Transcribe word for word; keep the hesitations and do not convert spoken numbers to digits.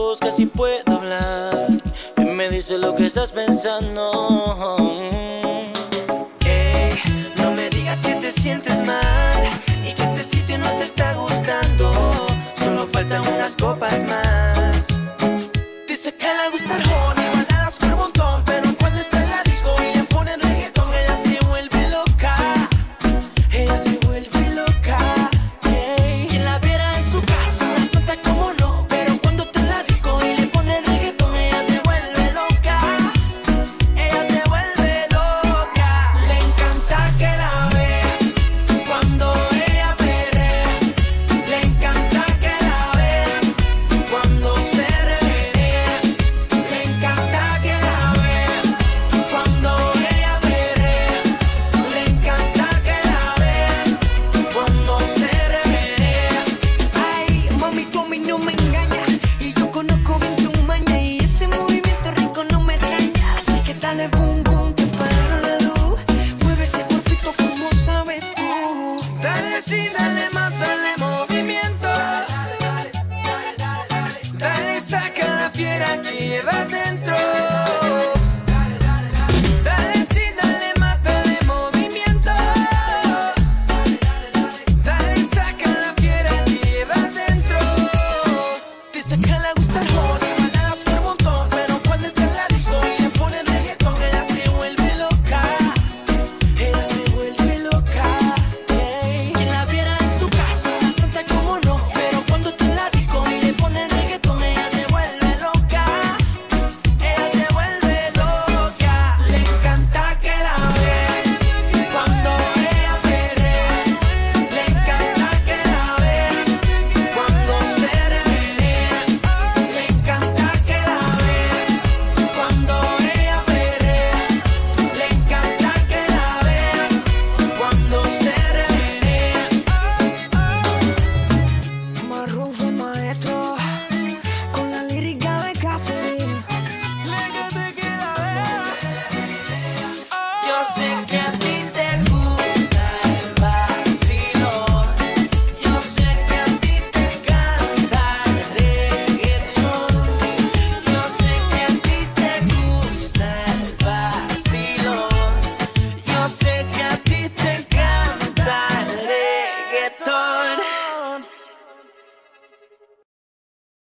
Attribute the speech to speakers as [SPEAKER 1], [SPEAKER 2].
[SPEAKER 1] voz casi puedo hablar y me dice lo que estás pensando.
[SPEAKER 2] Ey, no me digas que te sientes mal y que este sitio no te está gustando. Solo faltan unas copas más. Dice que le gusta el honey, baladas por montón, pero cuando está en la disco y le ponen reggaetón, ella se vuelve loca. Ella se vuelve loca. Ey, quien la viera en su casa, una santa como no, pero cuando está en la disco y le ponen reggaetón, ella se vuelve loca. Ella se vuelve loca. Le encanta que la vean cuando ella perrea. Le encanta que la vean cuando se remenea. Le encanta que la vean cuando ella perrea. Le encanta que la vean cuando se remenea. Ay, mami, tú a mí no me engañas y yo conozco bien tu maña y ese movimiento rico no me daña. Así que dale, boom.